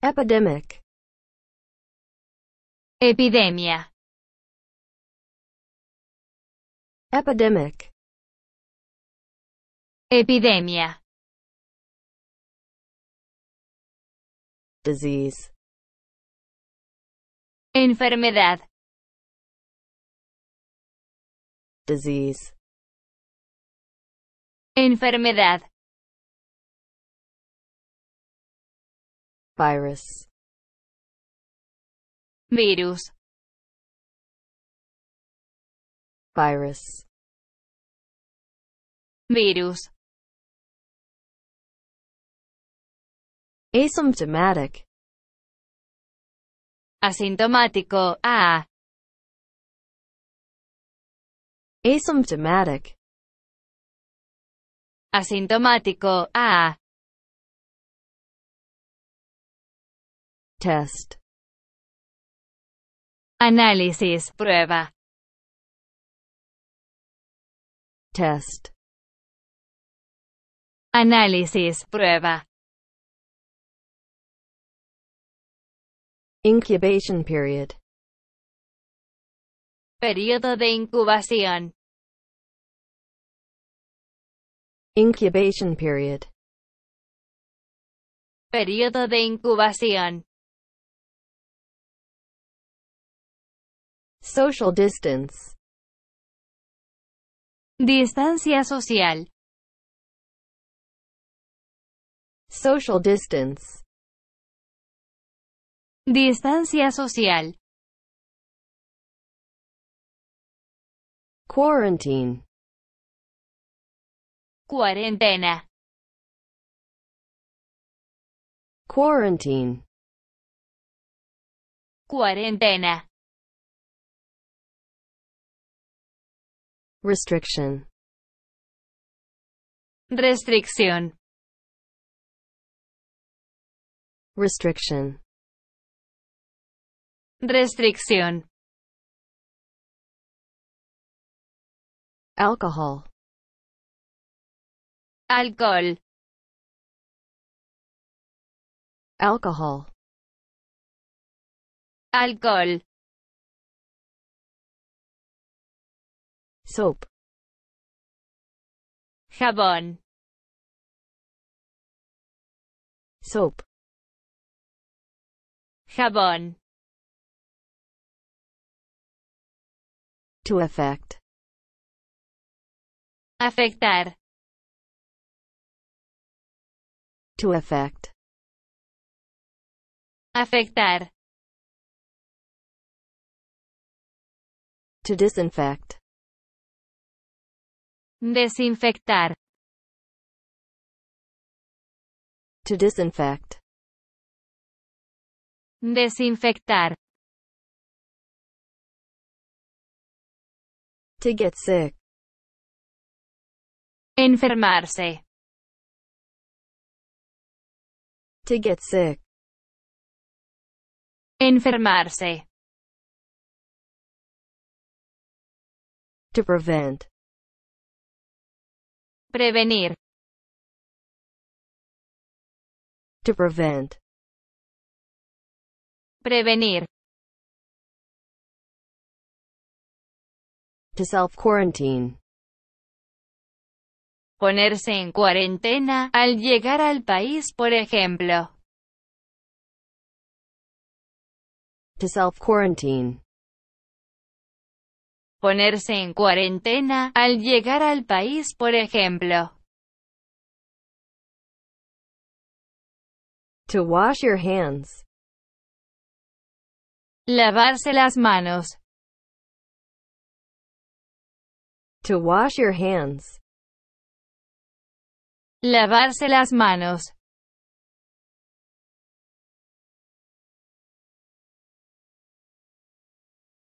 Epidemic. Epidemia. Epidemic. Epidemia. Disease. Enfermedad. Disease. Enfermedad. Virus. Virus. Virus. Virus. Asymptomatic. Asintomático. Asymptomatic. Asintomático. Test. Análisis. Prueba. Test. Análisis. Prueba. Incubation period. Período de incubación. Incubation period. Período de incubación. Social distance. Distancia social. Social distance. Distancia social. Quarantine. Cuarentena. Quarantine. Cuarentena. Restriction. Restricción. Restriction. Restricción. Alcohol. Alcohol. Alcohol. Alcohol. Soap. Jabón. Soap. Jabón. To affect. Afectar. To affect. Afectar. To disinfect. Desinfectar. To disinfect. Desinfectar. To get sick. Enfermarse. To get sick. Enfermarse. To prevent. Prevenir. To prevent. Prevenir. To self-quarantine. Ponerse en cuarentena al llegar al país, por ejemplo. To self-quarantine. Ponerse en cuarentena al llegar al país, por ejemplo. To wash your hands. Lavarse las manos. To wash your hands. Lavarse las manos.